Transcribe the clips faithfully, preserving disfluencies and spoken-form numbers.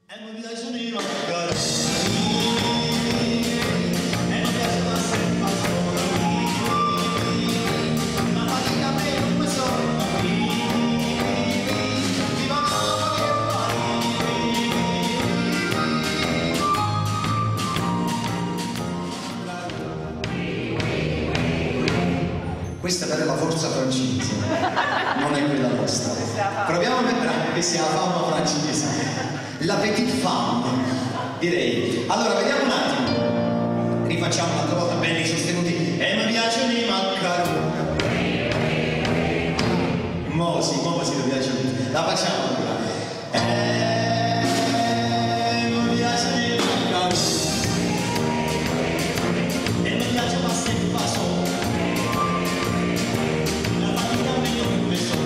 E non mi piace di mancare, e non piace ma sempre sola, ma fatica a me come sono, viva che questa però è la forza francese, non è quella nostra. Proviamo a mettere che sia la fama francese. La petite femme, direi. Allora, vediamo un attimo. Rifacciamo un'altra volta bene i sostenuti. E mi piace di maccaroni. Mo sì, mo sì, mi piace. La facciamo allora. E mi piace di maccaroni. E mi piace ma se fa solo. La fatica meglio che questo.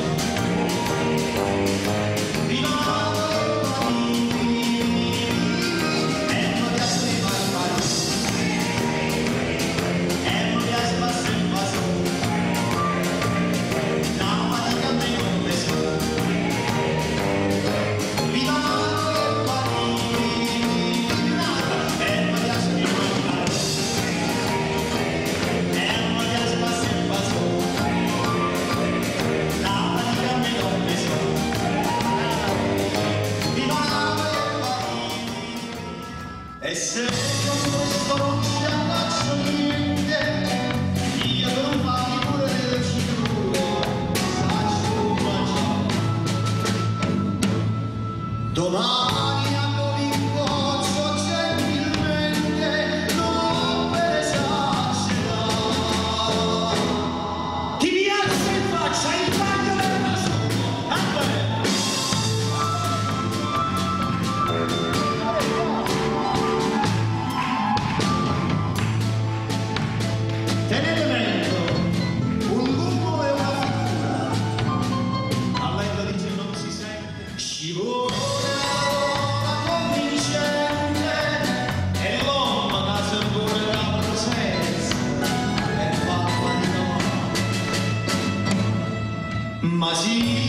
E se questo non ci faccio niente, io non fai pure le cinture, faccio mangiare. Domani hanno l'incoccio gentilmente, non per esagerare. Ti piace in faccia il bagno del naso? Tenete dentro un lupo e una figura, a letto dice non si sente, scivola la convincente e l'uomo che se pure la presenza e fa fatica, ma sì.